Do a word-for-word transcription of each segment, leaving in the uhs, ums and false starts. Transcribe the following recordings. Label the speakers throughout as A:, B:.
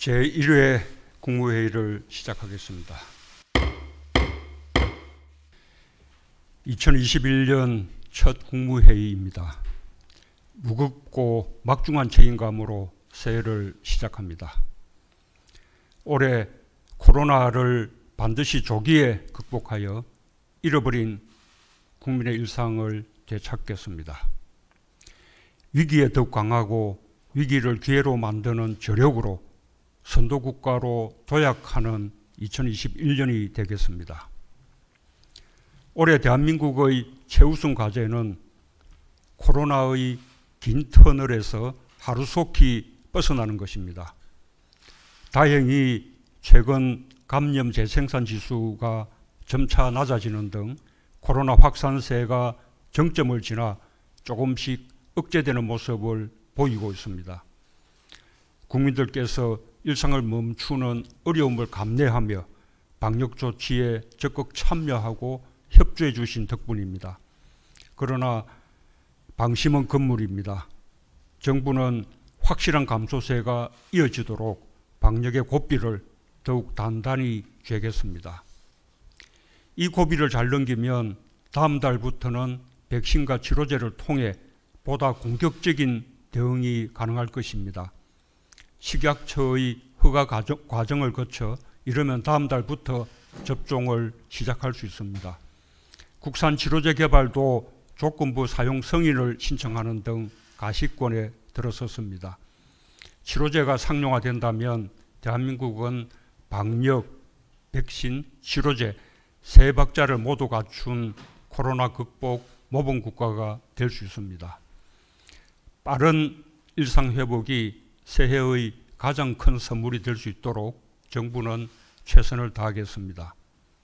A: 제일 회 국무회의를 시작하겠습니다. 이천이십일 년 첫 국무회의입니다. 무겁고 막중한 책임감으로 새해를 시작합니다. 올해 코로나를 반드시 조기에 극복하여 잃어버린 국민의 일상을 되찾겠습니다. 위기에 더욱 강하고 위기를 기회로 만드는 저력으로 선도국가로 도약하는 이천이십일 년이 되겠습니다. 올해 대한민국의 최우선 과제는 코로나의 긴 터널에서 하루속히 벗어나는 것입니다. 다행히 최근 감염 재생산 지수가 점차 낮아지는 등 코로나 확산세가 정점을 지나 조금씩 억제되는 모습을 보이고 있습니다. 국민들께서 일상을 멈추는 어려움을 감내하며 방역 조치에 적극 참여하고 협조해 주신 덕분입니다. 그러나 방심은 금물입니다. 정부는 확실한 감소세가 이어지도록 방역의 고삐를 더욱 단단히 쥐겠습니다. 이 고비를 잘 넘기면 다음 달부터는 백신과 치료제를 통해 보다 공격적인 대응이 가능할 것입니다. 식약처의 허가 과정, 과정을 거쳐 이르면 다음 달부터 접종을 시작할 수 있습니다. 국산 치료제 개발도 조건부 사용 승인을 신청하는 등 가시권에 들어섰습니다. 치료제가 상용화된다면 대한민국은 방역, 백신, 치료제 세 박자를 모두 갖춘 코로나 극복 모범 국가가 될 수 있습니다. 빠른 일상 회복이 새해의 가장 큰 선물이 될 수 있도록 정부는 최선을 다하겠습니다.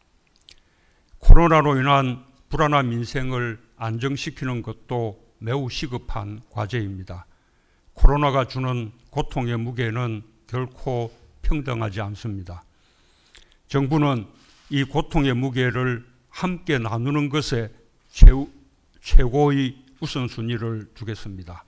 A: 코로나로 인한 불안한 민생을 안정시키는 것도 매우 시급한 과제입니다. 코로나가 주는 고통의 무게는 결코 평등하지 않습니다. 정부는 이 고통의 무게를 함께 나누는 것에 최우, 최고의 우선순위를 두겠습니다.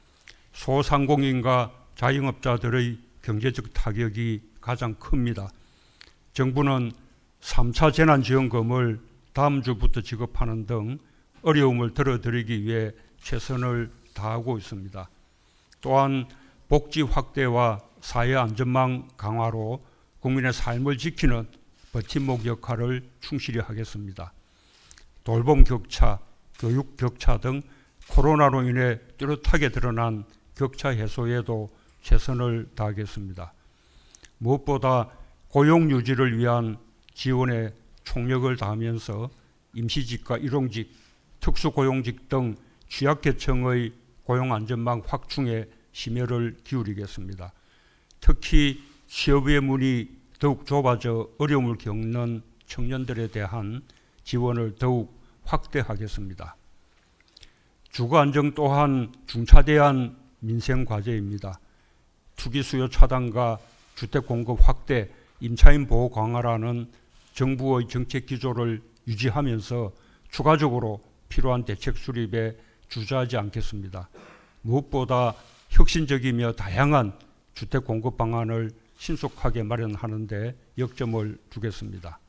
A: 소상공인과 자영업자들의 경제적 타격이 가장 큽니다. 정부는 삼 차 재난지원금을 다음 주부터 지급하는 등 어려움을 덜어드리기 위해 최선을 다하고 있습니다. 또한 복지 확대와 사회 안전망 강화로 국민의 삶을 지키는 버팀목 역할을 충실히 하겠습니다. 돌봄 격차, 교육 격차 등 코로나로 인해 뚜렷하게 드러난 격차 해소에도 최선을 다하겠습니다. 무엇보다 고용 유지를 위한 지원에 총력을 다하면서 임시직과 일용직, 특수고용직 등 취약계층의 고용안전망 확충에 심혈을 기울이겠습니다. 특히 취업의 문이 더욱 좁아져 어려움을 겪는 청년들에 대한 지원을 더욱 확대하겠습니다. 주거안정 또한 중차대한 민생과제입니다. 투기 수요 차단과 주택 공급 확대, 임차인 보호 강화라는 정부의 정책 기조를 유지하면서 추가적으로 필요한 대책 수립에 주저하지 않겠습니다. 무엇보다 혁신적이며 다양한 주택 공급 방안을 신속하게 마련하는 데 역점을 두겠습니다.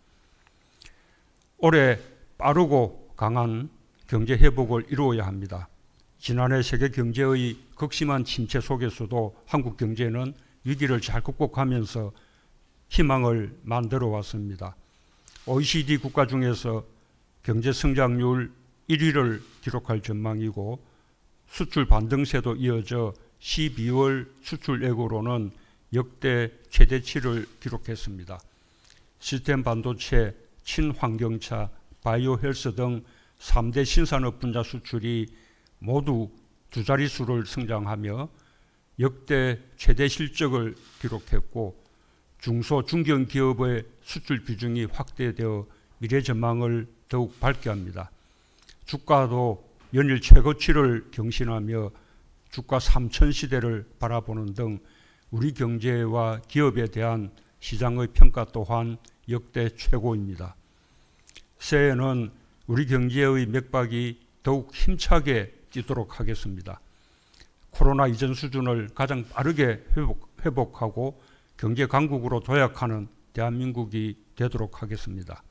A: 올해 빠르고 강한 경제 회복을 이루어야 합니다. 지난해 세계 경제의 극심한 침체 속에서도 한국 경제는 위기를 잘 극복하면서 희망을 만들어 왔습니다. 오이시디 국가 중에서 경제 성장률 일 위를 기록할 전망이고 수출 반등세도 이어져 십이월 수출액으로는 역대 최대치를 기록했습니다. 시스템 반도체, 친환경차, 바이오 헬스 등 삼 대 신산업 분야 수출이 모두 두 자릿수를 성장하며 역대 최대 실적을 기록했고 중소, 중견기업의 수출 비중이 확대되어 미래 전망을 더욱 밝게 합니다. 주가도 연일 최고치를 경신하며 주가 삼천 시대를 바라보는 등 우리 경제와 기업에 대한 시장의 평가 또한 역대 최고입니다. 새해에는 우리 경제의 맥박이 더욱 힘차게 뛰도록 하겠습니다. 코로나 이전 수준을 가장 빠르게 회복, 회복하고 경제 강국으로 도약하는 대한민국이 되도록 하겠습니다.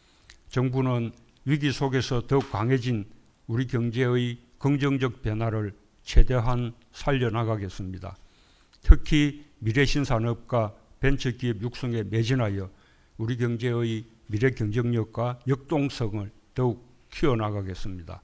A: 정부는 위기 속에서 더욱 강해진 우리 경제의 긍정적 변화를 최대한 살려나가겠습니다. 특히 미래신산업과 벤처기업 육성에 매진하여 우리 경제의 미래 경쟁력과 역동성을 더욱 키워나가겠습니다.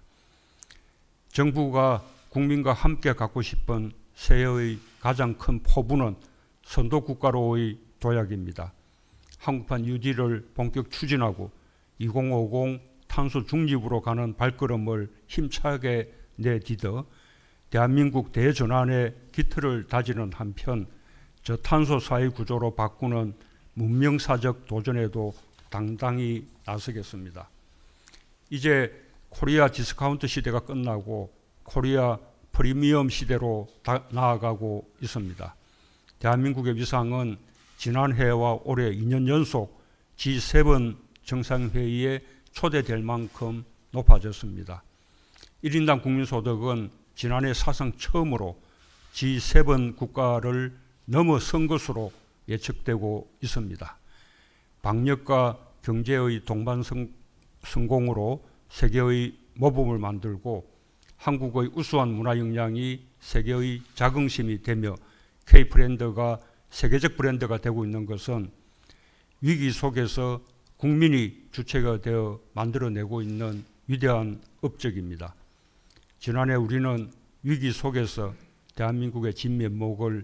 A: 정부가 국민과 함께 갖고 싶은 새해의 가장 큰 포부는 선도국가로의 도약입니다. 한국판 뉴딜을 본격 추진하고 이천오십 탄소 중립으로 가는 발걸음을 힘차게 내디뎌 대한민국 대전환의 기틀을 다지는 한편 저탄소 사회 구조로 바꾸는 문명사적 도전에도 당당히 나서겠습니다. 이제 코리아 디스카운트 시대가 끝나고 코리아 프리미엄 시대로 나아가고 있습니다. 대한민국의 위상은 지난해와 올해 이 년 연속 지 세븐 정상회의에 초대될 만큼 높아졌습니다. 일 인당 국민소득은 지난해 사상 처음으로 지 세븐 국가를 넘어선 것으로 예측되고 있습니다. 방역과 경제의 동반 성공으로 세계의 모범을 만들고 한국의 우수한 문화 역량이 세계의 자긍심이 되며 K-브랜드가 세계적 브랜드가 되고 있는 것은 위기 속에서 국민이 주체가 되어 만들어내고 있는 위대한 업적입니다. 지난해 우리는 위기 속에서 대한민국의 진면목을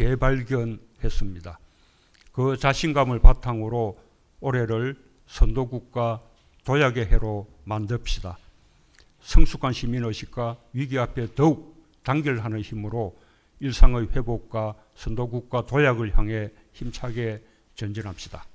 A: 재발견했습니다. 그 자신감을 바탕으로 올해를 선도국가 도약의 해로 만듭시다. 성숙한 시민의식과 위기 앞에 더욱 단결하는 힘으로 일상의 회복과 선도국가 도약을 향해 힘차게 전진합시다.